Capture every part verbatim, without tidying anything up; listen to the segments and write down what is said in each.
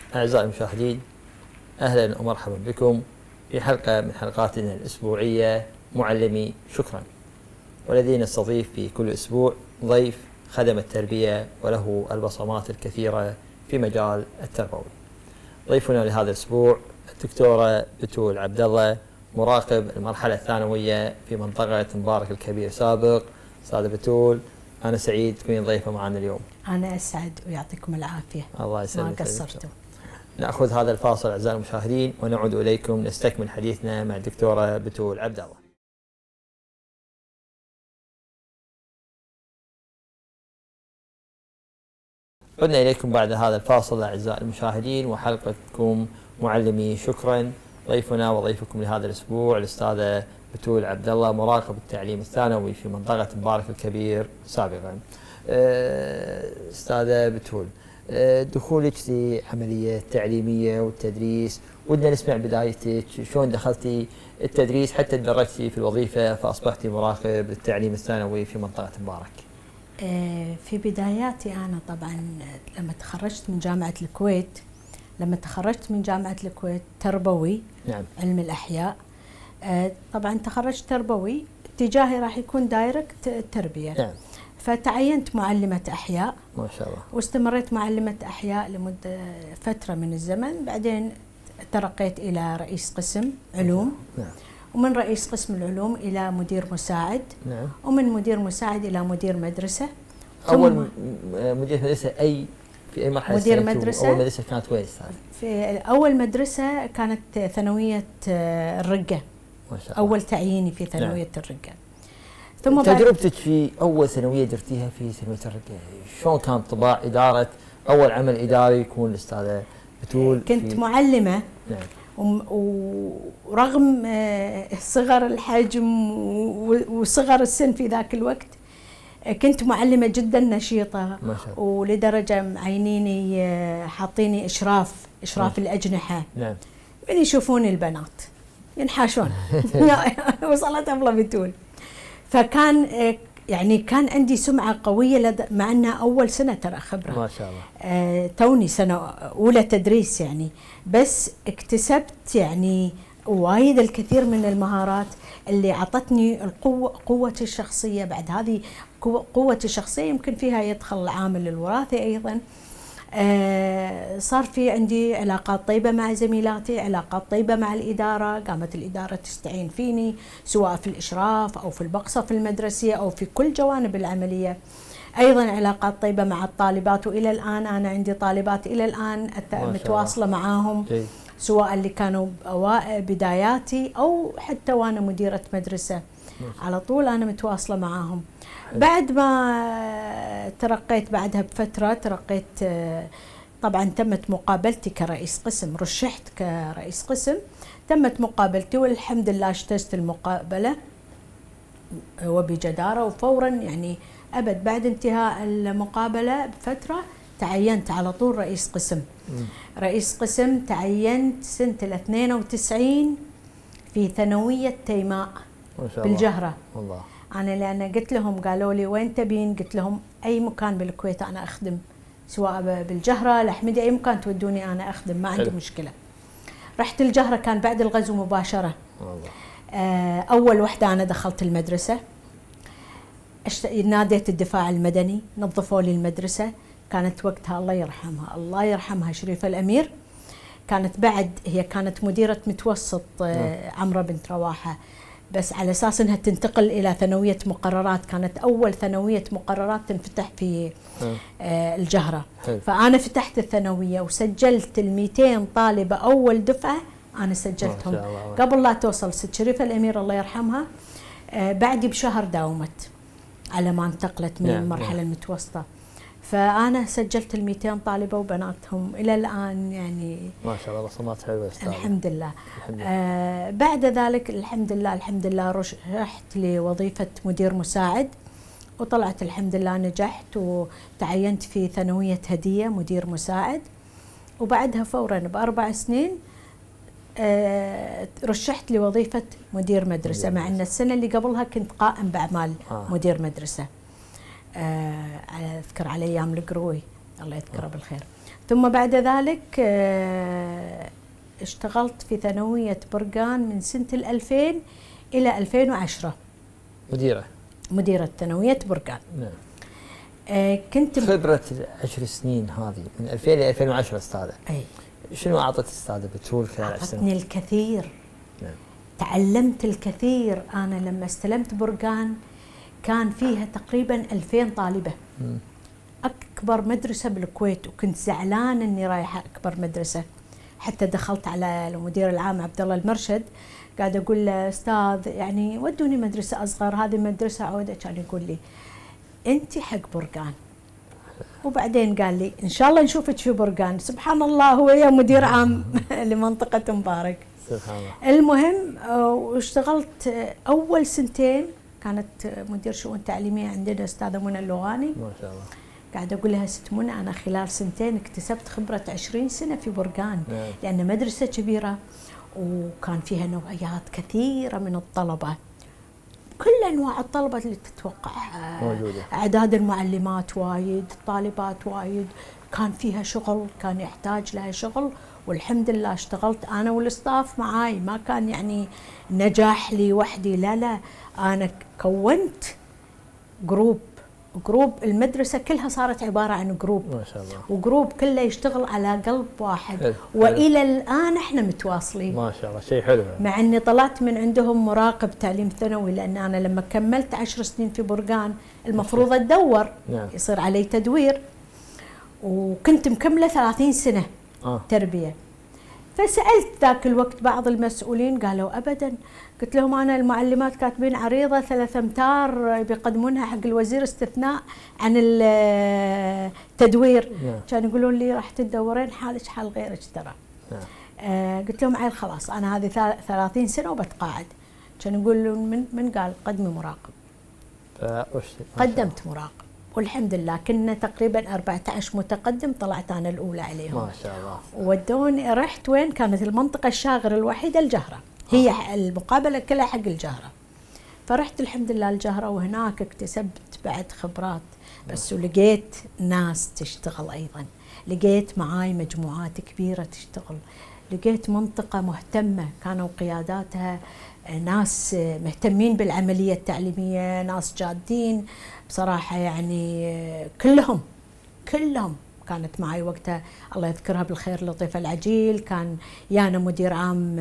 أعزائي المشاهدين، أهلا ومرحبا بكم في حلقة من حلقاتنا الأسبوعية معلمي شكرا. والذي نستضيف في كل أسبوع ضيف خدم التربية وله البصمات الكثيرة في مجال التربوي. ضيفنا لهذا الأسبوع الدكتورة بتول عبد الله، مراقب المرحلة الثانوية في منطقة مبارك الكبير سابق. أستاذة بتول، أنا سعيد تكونين ضيفة معنا اليوم. أنا أسعد ويعطيكم العافية. الله يسلمك. ما قصرتوا. نأخذ هذا الفاصل أعزائي المشاهدين ونعود إليكم نستكمل حديثنا مع الدكتورة بتول عبد الله. عدنا إليكم بعد هذا الفاصل أعزائي المشاهدين وحلقتكم معلمي شكرا. ضيفنا وضيفكم لهذا الأسبوع الأستاذة بتول عبد الله، مراقب التعليم الثانوي في منطقة مبارك الكبير سابقا. أستاذة بتول، دخولك في عملية التعليمية والتدريس، ودنا نسمع بدايتك، شلون دخلتي التدريس حتى تدرجتي في الوظيفة فأصبحتي مراقب التعليم الثانوي في منطقة مبارك؟ في بداياتي أنا طبعا لما تخرجت من جامعة الكويت لما تخرجت من جامعة الكويت تربوي. نعم. علم الأحياء. طبعا تخرجت تربوي، اتجاهي راح يكون دايركت التربية. نعم. فتعينت معلمة أحياء ما شاء الله، واستمريت معلمة أحياء لمدة فترة من الزمن، بعدين ترقيت إلى رئيس قسم علوم. نعم. ومن رئيس قسم العلوم إلى مدير مساعد. نعم. ومن مدير مساعد إلى مدير مدرسة. أول مدير مدرسة أي في أي مرحلة؟ مدير مدرسة. أول مدرسة كانت وين استاذ؟ في أول مدرسة كانت ثانوية الرقة. ما شاء الله. أول تعييني في ثانوية نعم. الرقة. ثم تجربتك في أول ثانوية درتيها في ثانوية الرقة، شلون كان طباع إدارة أول عمل إداري يكون الأستاذة بتول؟ كنت معلمة. نعم. ورغم صغر الحجم وصغر السن في ذاك الوقت كنت معلمة جدا نشيطة. ما شاء الله. ولدرجة معينيني حاطيني إشراف إشراف الأجنحة. نعم. من يشوفوني البنات ينحاشون. وصلت أبلة بتول. فكان يعني كان عندي سمعة قوية لد... مع أنها أول سنة ترى خبرة. ما شاء الله. آه توني سنة أولى تدريس يعني، بس اكتسبت يعني وايد الكثير من المهارات اللي عطتني القوة قوتي الشخصية. بعد هذه قوتي الشخصية يمكن فيها يدخل العامل الوراثي أيضا. آه صار في عندي علاقات طيبة مع زميلاتي، علاقات طيبة مع الإدارة، قامت الإدارة تستعين فيني سواء في الإشراف أو في البقصة في المدرسية أو في كل جوانب العملية. أيضا علاقات طيبة مع الطالبات، وإلى الآن أنا عندي طالبات إلى الآن متواصلة معاهم. جي. سواء اللي كانوا بداياتي أو حتى وأنا مديرة مدرسة، على طول أنا متواصلة معاهم. بعد ما ترقيت بعدها بفترة ترقيت، طبعا تمت مقابلتي كرئيس قسم، رشحت كرئيس قسم، تمت مقابلتي والحمد لله اجتزت المقابلة وبجدارة وفورا يعني أبد بعد انتهاء المقابلة بفترة تعينت على طول رئيس قسم. م. رئيس قسم تعينت سنة اثنين وتسعين في ثانوية تيماء ما شاء الله بالجهرة. والله. أنا لأن قلت لهم قالوا لي وين تبين؟ قلت لهم أي مكان بالكويت أنا أخدم، سواء بالجهرة الأحمدية أي مكان تودوني أنا أخدم، ما عندي مشكلة. رحت الجهرة كان بعد الغزو مباشرة. والله. آه أول وحدة أنا دخلت المدرسة، ناديت الدفاع المدني، نظفوا لي المدرسة. كانت وقتها الله يرحمها الله يرحمها شريفة الأمير، كانت بعد هي كانت مديرة متوسط آه عمرة بنت رواحة، بس على أساس أنها تنتقل إلى ثانوية مقررات، كانت أول ثانوية مقررات تنفتح في آه الجهرة. حلو. فأنا فتحت الثانوية وسجلت المئتين طالبة أول دفعة، أنا سجلتهم قبل لا توصل ست شريفة الأمير الله يرحمها. آه بعدي بشهر داومت على ما انتقلت من نعم المرحلة نعم. المتوسطة. فأنا سجلت المئتين طالبة وبناتهم إلى الآن يعني ما شاء الله بصمات حلوة أستاذ. الحمد لله. الحمد لله. آه بعد ذلك الحمد لله الحمد لله رشحت لوظيفة مدير مساعد وطلعت الحمد لله نجحت وتعينت في ثانوية هدية مدير مساعد، وبعدها فورا بأربع سنين آه رشحت لوظيفة مدير مدرسة، مع أن السنة اللي قبلها كنت قائم بأعمال آه. مدير مدرسة. آه أذكر على أيام القروي الله يذكره بالخير. ثم بعد ذلك اشتغلت في ثانوية برقان من سنة الألفين إلى ألفين وعشرة مديرة مديرة ثانوية برقان. نعم. آه كنت خبرة العشر سنين هذه من ألفين إلى ألفين وعشرة أستاذة، أي شنو أعطت أستاذة بتول خلال عشر سنين؟ أعطتني الكثير. نعم. تعلمت الكثير. أنا لما استلمت برقان كان فيها تقريبا ألفين طالبة. م. أكبر مدرسة بالكويت، وكنت زعلان إني رايحة أكبر مدرسة. حتى دخلت على المدير العام عبد الله المرشد، قاعد أقول له أستاذ يعني ودوني مدرسة أصغر، هذه مدرسة عودة. كان يقول لي أنت حق برقان. وبعدين قال لي إن شاء الله نشوفك في برقان. سبحان الله، هو يا مدير عام لمنطقة مبارك. سبحان الله. المهم واشتغلت أول سنتين، كانت مدير شؤون تعليمية عندنا أستاذة منى اللغاني. ما شاء الله. قاعدة أقول لها ست منى أنا خلال سنتين اكتسبت خبرة عشرين سنة في برقان. نعم. لأن مدرسة كبيرة وكان فيها نوعيات كثيرة من الطلبة، كل أنواع الطلبة اللي تتوقعها موجودة. أعداد المعلمات وايد، الطالبات وايد، كان فيها شغل، كان يحتاج لها شغل. والحمد لله اشتغلت أنا والستاف معاي، ما كان يعني نجاح لي وحدي، لا لا، أنا كونت جروب جروب المدرسة كلها صارت عبارة عن جروب. ما شاء الله. وجروب كله يشتغل على قلب واحد. حلو. وإلى الآن احنا متواصلين. ما شاء الله، شيء حلو. مع اني طلعت من عندهم مراقب تعليم ثانوي، لان انا لما كملت عشر سنين في برقان المفروض اتدور. نعم. يصير علي تدوير، وكنت مكملة ثلاثين سنة آه. تربية. فسألت ذاك الوقت بعض المسؤولين، قالوا أبدا. قلت لهم أنا المعلمات كاتبين عريضة ثلاث أمتار بيقدمونها حق الوزير استثناء عن التدوير. نعم. كانوا يقولون لي راح تدورين حالك حال غيرك ترى. نعم. آه قلت لهم عيل خلاص أنا هذه ثلاثين سنة وبتقاعد. كانوا يقولون من, من قال قدمي مراقب. قدمت مراقب والحمد لله كنا تقريبا أربعة عشر متقدم، طلعت أنا الأولى عليهم. ما شاء الله. ودوني رحت وين كانت المنطقة الشاغرة الوحيدة الجهرة، هي آه. المقابلة كلها حق الجهرة. فرحت الحمد لله الجهرة، وهناك اكتسبت بعد خبرات بس، ولقيت ناس تشتغل أيضا، لقيت معاي مجموعات كبيرة تشتغل، لقيت منطقة مهتمة كانوا قياداتها ناس مهتمين بالعملية التعليمية، ناس جادين بصراحة يعني. كلهم كلهم كانت معي وقتها الله يذكرها بالخير لطيفة العجيل، كان يانا مدير عام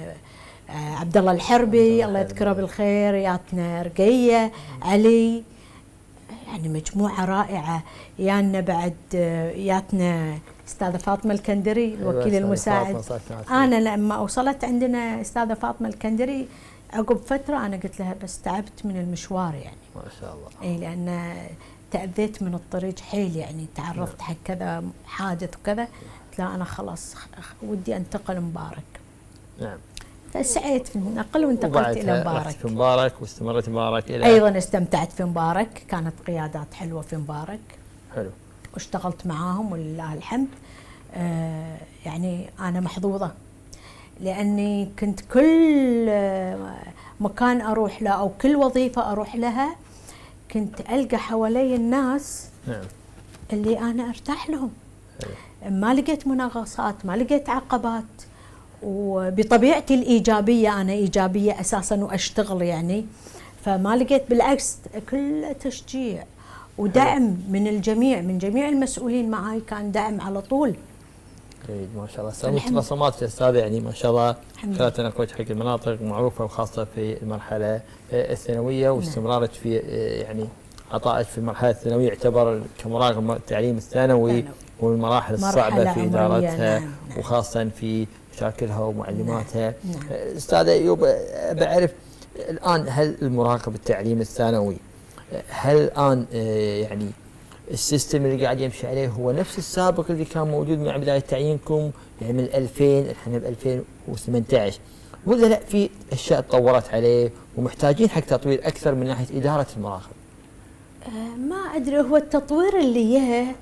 عبد الله الحربي الله يذكره بالخير، ياتنا رقية علي، يعني مجموعة رائعة. يانا بعد ياتنا استاذة فاطمة الكندري الوكيل المساعد. أنا لما وصلت عندنا استاذة فاطمة الكندري عقب فترة أنا قلت لها بس تعبت من المشوار يعني. ما شاء الله. إي لأن تأذيت من الطريق حيل يعني، تعرفت حق كذا حادث وكذا، قلت لها أنا خلاص ودي أنتقل مبارك. نعم. فسعيت في النقل وانتقلت إلى مبارك. في مبارك واستمرت مبارك إلى أيضا استمتعت في مبارك، كانت قيادات حلوة في مبارك. حلو. واشتغلت معاهم ولله الحمد. آه يعني أنا محظوظة لأني كنت كل مكان أروح له أو كل وظيفة أروح لها كنت ألقى حوالي الناس نعم. اللي أنا أرتاح لهم. حلو. ما لقيت مناغصات، ما لقيت عقبات، وبطبيعتي الإيجابية أنا إيجابية أساسا وأشتغل يعني، فما لقيت، بالعكس كل تشجيع ودعم من الجميع، من جميع المسؤولين معي كان دعم على طول. جيد ما شاء الله. سويت بصمات استاذ يعني ما شاء الله، خلال تنقلت حق المناطق معروفه وخاصه في المرحله الثانويه، واستمرارك في يعني عطائك في المرحله الثانويه يعتبر كمراقب التعليم الثانوي والمراحل الصعبه في ادارتها. نعم. وخاصه في مشاكلها ومعلماتها. نعم. استاذ ايوب بعرف الان هل المراقب التعليم الثانوي هل الان يعني السيستم اللي قاعد يمشي عليه هو نفس السابق اللي كان موجود مع بدايه تعيينكم يعني من ألفين احنا ب ألفين وثمانية عشر، ولا لا في اشياء تطورت عليه ومحتاجين حق تطوير اكثر من ناحيه اداره المراقب؟ أه ما ادري، هو التطوير اللي يه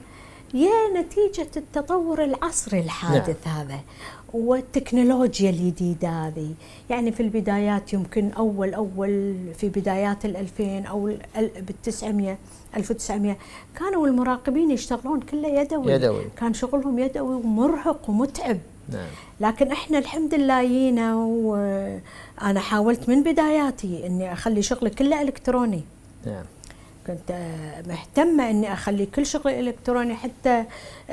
يا نتيجة التطور العصري الحادث نعم. هذا والتكنولوجيا الجديدة هذه. يعني في البدايات يمكن أول أول في بدايات الألفين أو بالتسعمية ألف وتسعمية كانوا المراقبين يشتغلون كله يدوي. يدوي كان شغلهم يدوي ومرهق ومتعب نعم. لكن احنا الحمد لله جينا وأنا حاولت من بداياتي إني أخلي شغلي كله إلكتروني نعم. كنت مهتمة إني أخلي كل شغلي إلكتروني حتى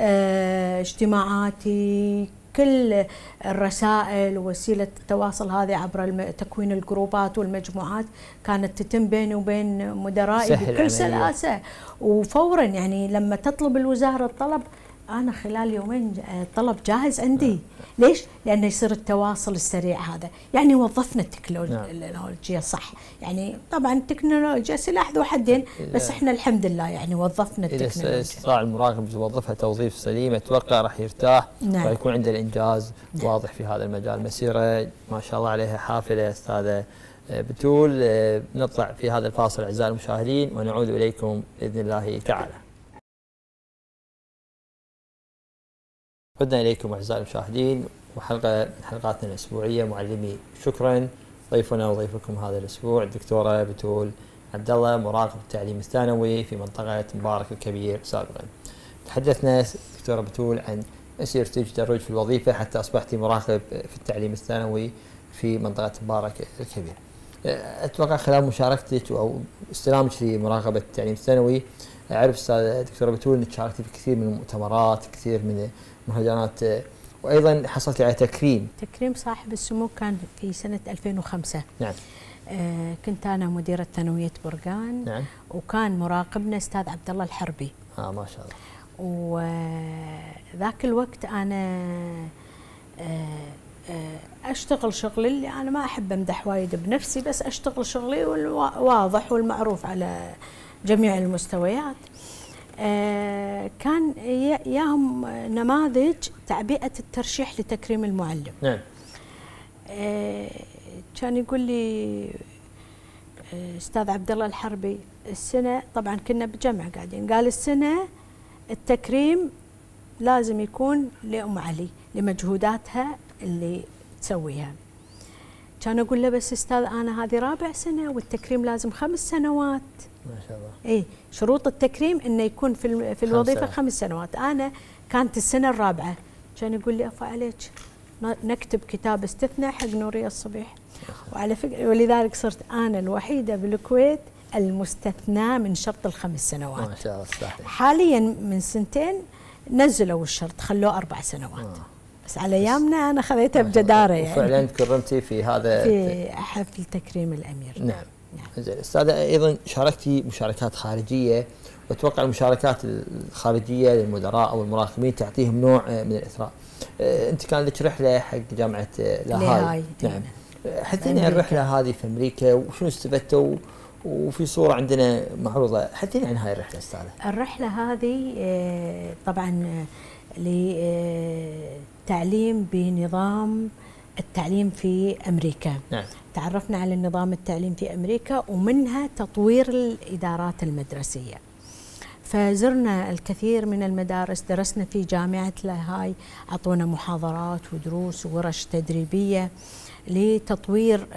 اجتماعاتي كل الرسائل ووسيلة التواصل هذه عبر تكوين الجروبات والمجموعات كانت تتم بيني وبين مدرائي بكل سلاسة وفورا. يعني لما تطلب الوزارة الطلب أنا خلال يومين الطلب جاهز عندي. ليش؟ لأنه يصير التواصل السريع هذا. يعني وظفنا التكنولوجيا صح. يعني طبعا التكنولوجيا سلاح ذو حدين بس احنا الحمد لله يعني وظفنا التكنولوجيا. إذا استطاع المراقب يوظفها توظيف سليم أتوقع راح يرتاح نعم. ويكون عنده الإنجاز نعم. واضح في هذا المجال. مسيرة ما شاء الله عليها حافلة أستاذة بتول. نطلع في هذا الفاصل أعزائي المشاهدين ونعود إليكم بإذن الله تعالى. عدنا إليكم أعزائي المشاهدين وحلقة من حلقاتنا الأسبوعية معلمي شكرا. ضيفنا وضيفكم هذا الأسبوع الدكتورة بتول عبد الله مراقب التعليم الثانوي في منطقة مبارك الكبير سابقا. تحدثنا دكتورة بتول عن مسيرتك تدرج في الوظيفة حتى أصبحت مراقب في التعليم الثانوي في منطقة مبارك الكبير. أتوقع خلال مشاركتك أو استلامك لمراقبة التعليم الثانوي أعرف أستاذ دكتورة بتول أنك شاركتي في كثير من المؤتمرات كثير من مهرجانات وايضا حصلت على تكريم. تكريم صاحب السمو كان في سنه ألفين وخمسة. نعم. آه كنت انا مديره ثانويه برقان. نعم. وكان مراقبنا استاذ عبد الله الحربي. اه ما شاء الله. وذاك الوقت انا آه آه اشتغل شغلي اللي انا ما احب امدح وايد بنفسي بس اشتغل شغلي والواضح والمعروف على جميع المستويات. آه كان ياهم نماذج تعبئة الترشيح لتكريم المعلم. نعم. آه كان يقول لي آه استاذ عبد الله الحربي السنة طبعا كنا بجمع قاعدين قال السنة التكريم لازم يكون لأم علي لمجهوداتها اللي تسويها. كان اقول له بس استاذ انا هذه رابع سنة والتكريم لازم خمس سنوات. ما شاء الله. اي شروط التكريم انه يكون في في الوظيفه خمس, خمس سنوات. انا كانت السنه الرابعه كان يقول لي افا عليك نكتب كتاب استثناء حق نوريه الصبيح. وعلى فكره ولذلك صرت انا الوحيده بالكويت المستثنى من شرط الخمس سنوات. ما شاء الله صحيح. حاليا من سنتين نزلوا الشرط خلوه اربع سنوات. آه. بس على ايامنا انا خذيتها بجداره يعني. وفعلا كرمتي في هذا في حفل تكريم الامير. نعم. زين استاذه ايضا شاركتي مشاركات خارجيه واتوقع المشاركات الخارجيه للمدراء او المراقبين تعطيهم نوع من الاثراء. انت كان لك رحله حق جامعه لاهاي. نعم. حدثيني عن الرحله هذه في امريكا وشنو استفدتوا وفي صوره عندنا معروضه. حدثيني عن هاي الرحله استاذه. الرحله هذه طبعا لتعليم بنظام التعليم في أمريكا. نعم. تعرفنا على نظام التعليم في أمريكا ومنها تطوير الإدارات المدرسية. فزرنا الكثير من المدارس درسنا في جامعة لاهاي أعطونا محاضرات ودروس وورش تدريبية لتطوير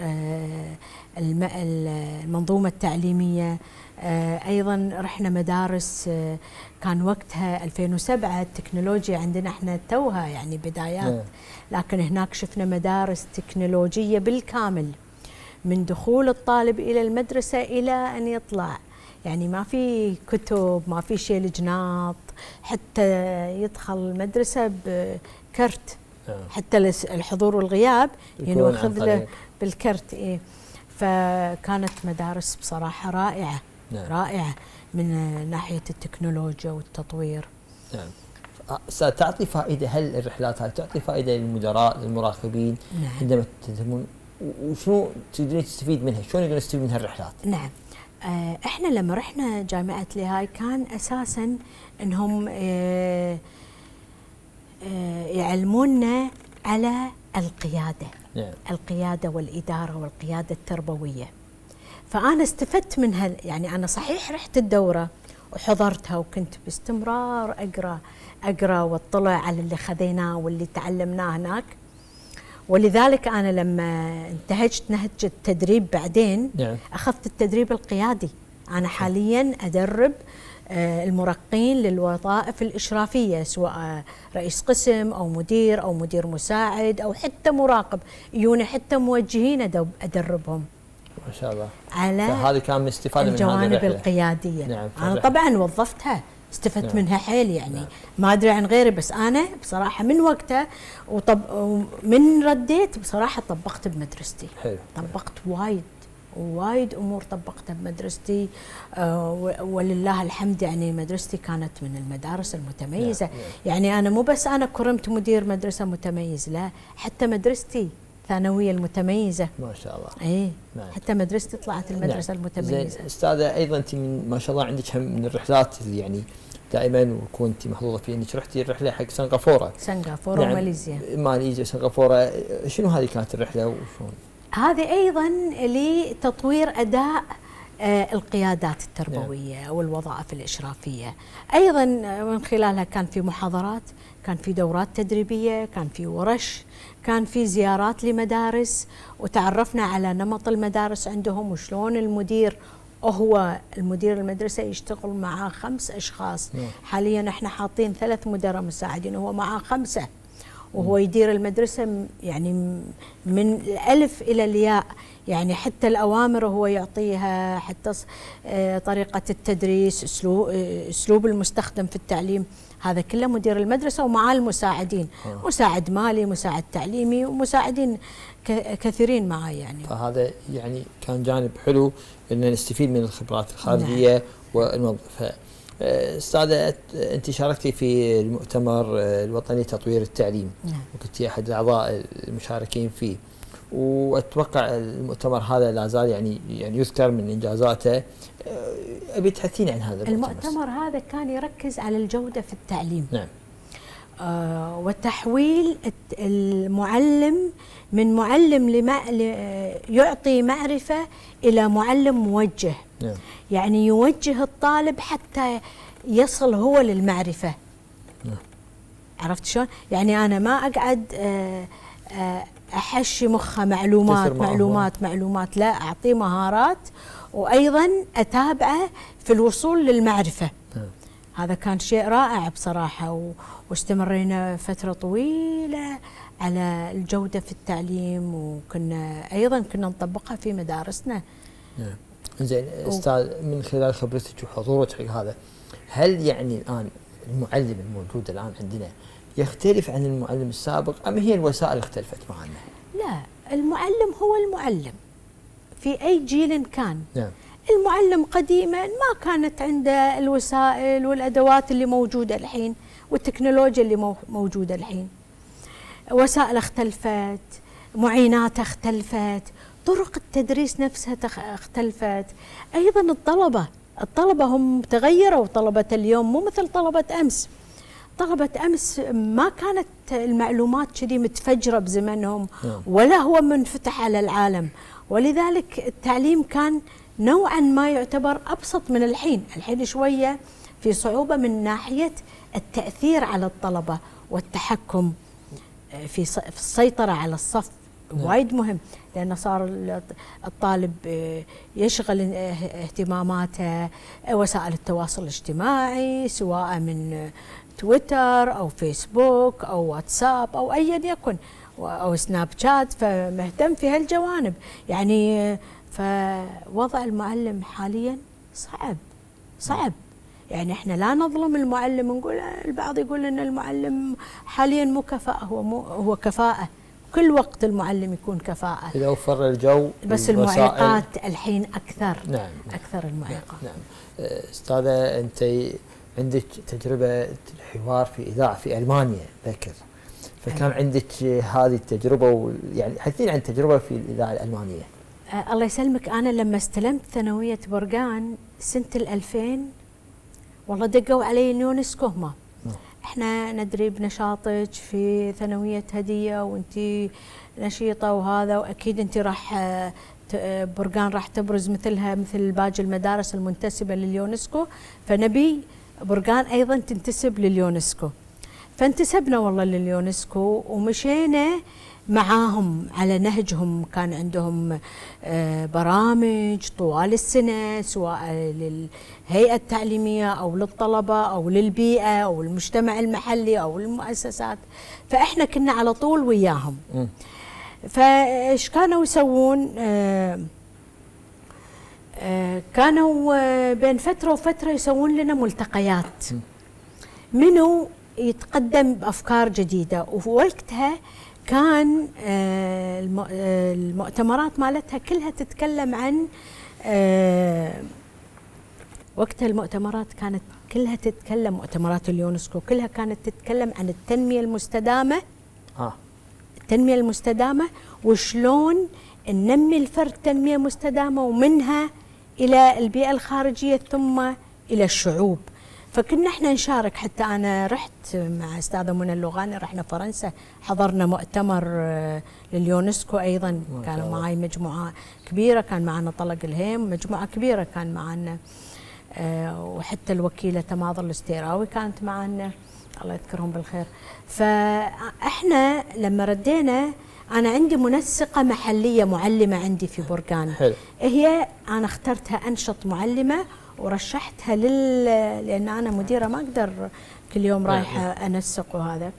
المنظومة التعليمية. أيضا رحنا مدارس كان وقتها ألفين وسبعة التكنولوجيا عندنا احنا توها يعني بدايات. لكن هناك شفنا مدارس تكنولوجية بالكامل من دخول الطالب إلى المدرسة إلى أن يطلع. يعني ما في كتب ما في شيء جناط حتى يدخل المدرسة بكرت. حتى الحضور والغياب ينوخذ له بالكرت. إيه فكانت مدارس بصراحة رائعة. نعم. رائعة من ناحية التكنولوجيا والتطوير. نعم. ستعطي فائدة هل الرحلات هاي تعطي فائدة للمدراء للمراقبين؟ نعم. عندما تتمون وشنو تقدرين تستفيد منها؟ شلون نقدر نستفيد من هالرحلات؟ نعم. آه احنا لما رحنا جامعة لاهاي كان اساسا انهم آه آه يعلمونا على القيادة. نعم. القيادة والإدارة والقيادة التربوية. فأنا استفدت منها. يعني أنا صحيح رحت الدورة وحضرتها وكنت باستمرار اقرا اقرا واطلع على اللي خذيناه واللي تعلمناه هناك. ولذلك انا لما انتهجت نهج التدريب بعدين نعم. اخذت التدريب القيادي. انا حاليا ادرب المرقين للوظائف الإشرافية، سواء رئيس قسم أو مدير أو مدير مساعد أو حتى مراقب، يجون حتى موجهين أدربهم. ما شاء الله. على فهذه كان من استفادة من الجوانب هذه القيادية. نعم. أنا طبعا وظفتها، استفدت نعم. منها حيل يعني. نعم. ما أدري عن غيري، بس أنا بصراحة من وقتها وطب ومن رديت بصراحة طبقت بمدرستي. حلو. طبقت وايد وايد امور طبقتها بمدرستي، آه ولله الحمد. يعني مدرستي كانت من المدارس المتميزه. نعم. يعني انا مو بس انا كرمت مدير مدرسه متميز، لا حتى مدرستي الثانويه المتميزه. ما شاء الله. اي نعم. حتى مدرستي طلعت المدرسه نعم. المتميزه. زين استاذه، ايضا انت من ما شاء الله عندك هم من الرحلات اللي يعني دائما وكنت محظوظه فيها، انك رحتي الرحله حق سنغافوره. سنغافوره نعم. وماليزيا. ماليزيا وسنغافوره، شنو هذه كانت الرحله وشلون؟ هذه أيضا لتطوير أداء القيادات التربوية. نعم. والوظائف الإشرافية. أيضا من خلالها كان في محاضرات، كان في دورات تدريبية، كان في ورش، كان في زيارات لمدارس، وتعرفنا على نمط المدارس عندهم وشلون المدير وهو المدير المدرسة يشتغل مع خمس أشخاص. نعم. حاليا احنا حاطين ثلاث مدراء مساعدين وهو معه خمسة، وهو يدير المدرسة يعني من الألف إلى الياء. يعني حتى الأوامر هو يعطيها، حتى طريقة التدريس، أسلوب المستخدم في التعليم، هذا كله مدير المدرسة ومعاه المساعدين. آه. مساعد مالي، مساعد تعليمي، ومساعدين كثيرين معاه يعني. فهذا يعني كان جانب حلو أن نستفيد من الخبرات الخارجية. نعم. والموظفة. استاذة، انت شاركتي في المؤتمر الوطني لتطوير التعليم. نعم. وكنت احد الاعضاء المشاركين فيه، واتوقع المؤتمر هذا لا زال يعني يعني يذكر من انجازاته. ابي تحدثيني عن هذا المؤتمر. المؤتمر هذا كان يركز على الجودة في التعليم. نعم. آه وتحويل المعلم من معلم لما يعطي معرفة إلى معلم موجه. نعم. يعني يوجه الطالب حتى يصل هو للمعرفة. نعم. عرفت شلون؟ يعني أنا ما أقعد أحشي مخه معلومات معلومات معلومات، لا، أعطيه مهارات وأيضا أتابعه في الوصول للمعرفة. نعم. هذا كان شيء رائع بصراحة، واستمرينا فترة طويلة على الجودة في التعليم، وكنا أيضا كنا نطبقها في مدارسنا. نعم. زين استاذ، من خلال خبرتك وحضورك هذا، هل يعني الان المعلم الموجود الان عندنا يختلف عن المعلم السابق ام هي الوسائل اختلفت معنا؟ لا، المعلم هو المعلم في اي جيل كان. نعم. المعلم قديما ما كانت عنده الوسائل والادوات اللي موجوده الحين والتكنولوجيا اللي موجوده الحين. وسائل اختلفت، معينات اختلفت، طرق التدريس نفسها اختلفت. ايضا الطلبه الطلبه هم تغيروا. طلبه اليوم مو مثل طلبه امس. طلبه امس ما كانت المعلومات كذي متفجره بزمنهم، ولا هو منفتح على العالم، ولذلك التعليم كان نوعا ما يعتبر ابسط من الحين. الحين شويه في صعوبه من ناحيه التاثير على الطلبه والتحكم في السيطره على الصف. وايد مهم، لأنه صار الطالب يشغل اهتماماته وسائل التواصل الاجتماعي، سواء من تويتر أو فيسبوك أو واتساب أو أيا يكن أو سناب شات، فمهتم في هالجوانب. يعني فوضع المعلم حاليا صعب صعب. يعني احنا لا نظلم المعلم، نقول البعض يقول ان المعلم حاليا مو كفاءة، هو مو هو كفاءة. كل وقت المعلم يكون كفاءة إذا وفر الجو، بس المعيقات الحين أكثر. نعم. أكثر المعيقات. نعم. أستاذة، أنت عندك تجربة الحوار في إذاعة في ألمانيا بكر، فكان عندك هذه التجربة، يعني حدثينا عن التجربة في الإذاعة الألمانية. آه الله يسلمك، أنا لما استلمت ثانوية برقان سنة الألفين، والله دقوا علي اليونسكو هما. احنا ندري بنشاطك في ثانوية هدية وانتي نشيطة وهذا، واكيد انتي راح برقان راح تبرز مثلها مثل باقي المدارس المنتسبة لليونسكو، فنبي برقان أيضا تنتسب لليونسكو. فانتسبنا والله لليونسكو ومشينا معاهم على نهجهم. كان عندهم برامج طوال السنة سواء للهيئة التعليمية أو للطلبة أو للبيئة أو المجتمع المحلي أو المؤسسات، فإحنا كنا على طول وياهم. فإيش كانوا يسوون؟ كانوا بين فترة وفترة يسوون لنا ملتقيات، منو يتقدم بأفكار جديدة. ووقتها كان المؤتمرات مالتها كلها تتكلم عن، وقتها المؤتمرات كانت كلها تتكلم، مؤتمرات اليونسكو كلها كانت تتكلم عن التنمية المستدامة. آه. التنمية المستدامة وشلون ننمي الفرد تنمية مستدامة ومنها إلى البيئة الخارجية ثم إلى الشعوب. فكنا احنا نشارك، حتى انا رحت مع استاذه منى اللغاني، رحنا فرنسا حضرنا مؤتمر لليونسكو ايضا، كانوا معي مجموعه كبيره، كان معنا طلق الهيم، مجموعه كبيره كان معنا، وحتى الوكيله تماضل الاستيراوي كانت معنا الله يذكرهم بالخير. فاحنا لما ردينا، انا عندي منسقه محليه معلمه عندي في برقان، حلو. هي انا اخترتها انشط معلمه ورشحتها لل لان انا مديره ما اقدر كل يوم رايحه انسق وهذا.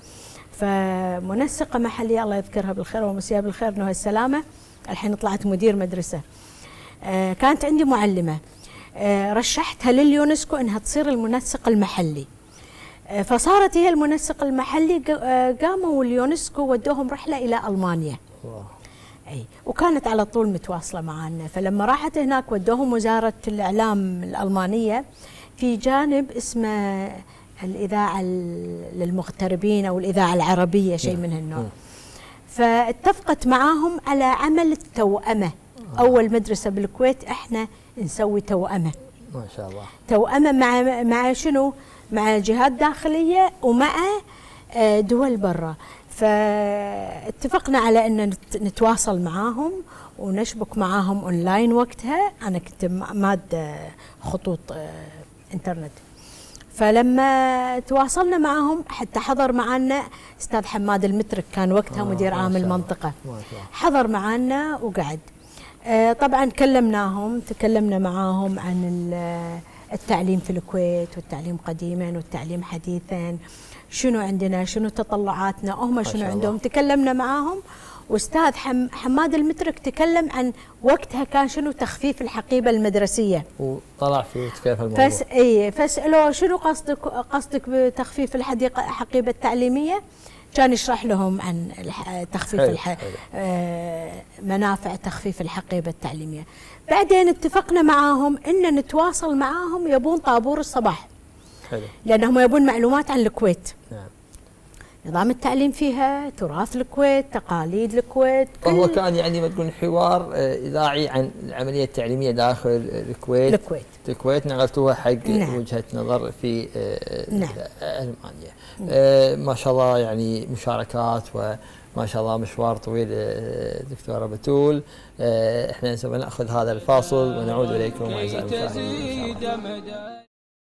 فمنسقه محليه الله يذكرها بالخير ومسيها بالخير نهى السلامه، الحين طلعت مدير مدرسه. آه كانت عندي معلمه، آه رشحتها لليونسكو انها تصير المنسق المحلي. آه فصارت هي المنسق المحلي. آه قاموا اليونسكو ودوهم رحله الى المانيا. اي وكانت على طول متواصله معنا. فلما راحت هناك ودوهم وزاره الاعلام الالمانيه في جانب اسمه الاذاعه للمغتربين او الاذاعه العربيه، شيء من هالنوع. فاتفقت معاهم على عمل التوأمه. اول مدرسه بالكويت احنا نسوي توأمه. ما شاء الله. توأمه مع مع شنو؟ مع جهات داخليه ومع دول برا. فاتفقنا على ان نتواصل معاهم ونشبك معاهم اونلاين. وقتها انا كنت ماده خطوط انترنت. فلما تواصلنا معاهم حتى حضر معنا استاذ حماد المترك، كان وقتها آه مدير عام المنطقه، حضر معنا وقعد. آه طبعا كلمناهم، تكلمنا معاهم عن التعليم في الكويت والتعليم قديما والتعليم حديثا، شنو عندنا، شنو تطلعاتنا، هم شنو عندهم. تكلمنا معاهم. واستاذ حم حماد المترك تكلم عن وقتها كان شنو تخفيف الحقيبه المدرسيه، وطلع في كيف الموضوع. فس اي فسالوه شنو قصدك قصدك بتخفيف الحديقه الحقيبه التعليميه، كان يشرح لهم عن تخفيف الح... آه منافع تخفيف الحقيبه التعليميه. بعدين اتفقنا معاهم ان نتواصل معاهم، يبون طابور الصباح. حلو. لانهم يبون معلومات عن الكويت. نعم. نظام التعليم فيها، تراث الكويت، تقاليد الكويت. فهو كان يعني ما تقول حوار اذاعي عن العمليه التعليميه داخل الكويت. الكويت. الكويت نقلتوها حق نعم. وجهه نظر في نعم. المانيا. نعم. ما شاء الله يعني مشاركات وما شاء الله مشوار طويل دكتوره بتول. احنا سوف ناخذ هذا الفاصل ونعود اليكم اعزائي المشاهدين ان شاء الله.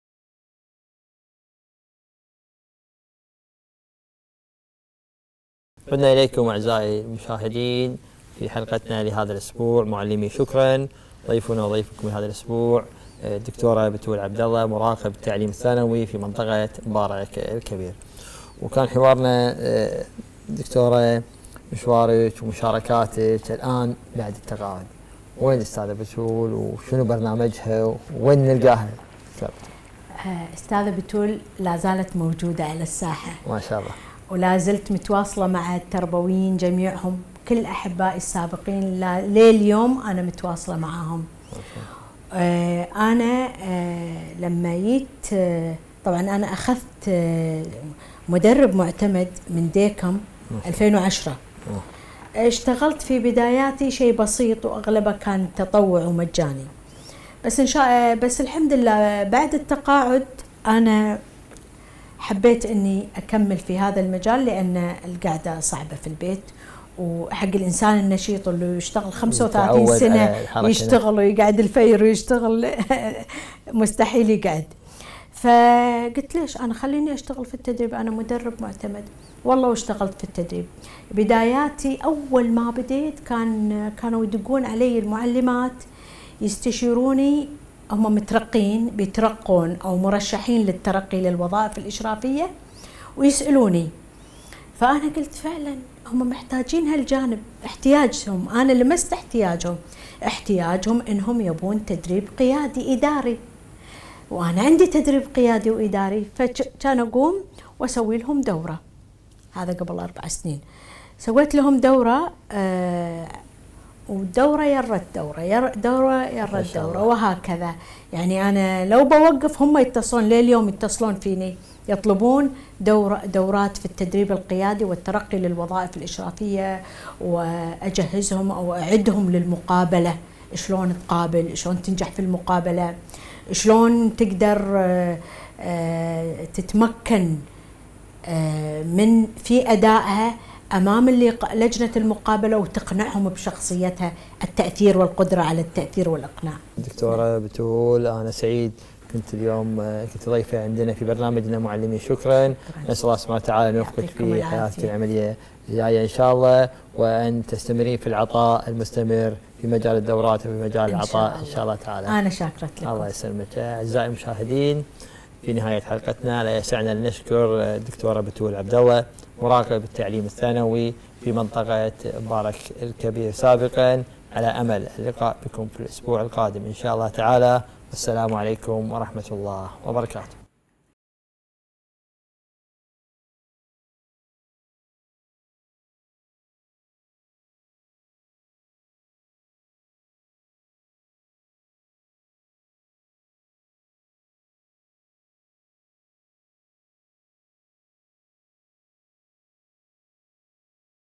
عدنا إليكم أعزائي المشاهدين في حلقتنا لهذا الأسبوع. معلمي شكرا. ضيفنا وضيفكم لهذا الأسبوع الدكتورة بتول عبد الله، مراقب التعليم الثانوي في منطقة مبارك الكبير. وكان حوارنا دكتورة مشوارك ومشاركاتك الآن بعد التقاعد، وين الأستاذة بتول وشنو برنامجها وين نلقاها؟ أستاذة بتول لا زالت موجودة على الساحة ما شاء الله، ولا زلت متواصلة مع التربويين جميعهم، كل أحبائي السابقين لليوم أنا متواصلة معاهم. آه أنا آه لما جيت آه طبعا أنا أخذت آه مدرب معتمد من ديكم ألفين وعشرة. اشتغلت في بداياتي شيء بسيط وأغلبه كان تطوع ومجاني، بس إن شاء بس الحمد لله بعد التقاعد أنا حبيت اني اكمل في هذا المجال، لان القعده صعبه في البيت وحق الانسان النشيط اللي يشتغل خمسة وثلاثين سنه الحركة. يشتغل ويقعد الفير ويشتغل مستحيل يقعد. فقلت ليش انا خليني اشتغل في التدريب، انا مدرب معتمد. والله واشتغلت في التدريب. بداياتي اول ما بديت كان كانوا يدقون علي المعلمات يستشيروني، هم مترقين بيترقون او مرشحين للترقي للوظائف الاشرافيه، ويسالوني. فانا قلت فعلا هم محتاجين هالجانب، احتياجهم، انا لمست احتياجهم، احتياجهم انهم يبون تدريب قيادي اداري، وانا عندي تدريب قيادي واداري. فكان اقوم واسوي لهم دوره، هذا قبل اربع سنين سويت لهم دوره، آه ودوره يرت دوره ير دوره يرت دوره وهكذا. يعني انا لو بوقف هم يتصلون لليوم، يتصلون فيني يطلبون دور دورات في التدريب القيادي والترقي للوظائف الإشرافية، وأجهزهم أو أعدهم للمقابلة، شلون تقابل، شلون تنجح في المقابلة، شلون تقدر تتمكن من في أدائها أمام لجنة المقابلة وتقنعهم بشخصيتها، التأثير والقدرة على التأثير والإقناع. دكتورة بتول، أنا سعيد كنت اليوم كنت ضيفة عندنا في برنامجنا معلمي. شكرا. نسأل الله سبحانه وتعالى أن يوفقك في حياتك العملية الجاية إن شاء الله، وأن تستمرين في العطاء المستمر في مجال الدورات وفي مجال العطاء إن شاء الله تعالى. أنا شاكرة لكم. الله يسلمك. أعزائي المشاهدين، في نهاية حلقتنا لا يسعنا أن نشكر الدكتورة بتول عبد الله، مراقب التعليم الثانوي في منطقة مبارك الكبير سابقا، على أمل اللقاء بكم في الأسبوع القادم إن شاء الله تعالى. والسلام عليكم ورحمة الله وبركاته.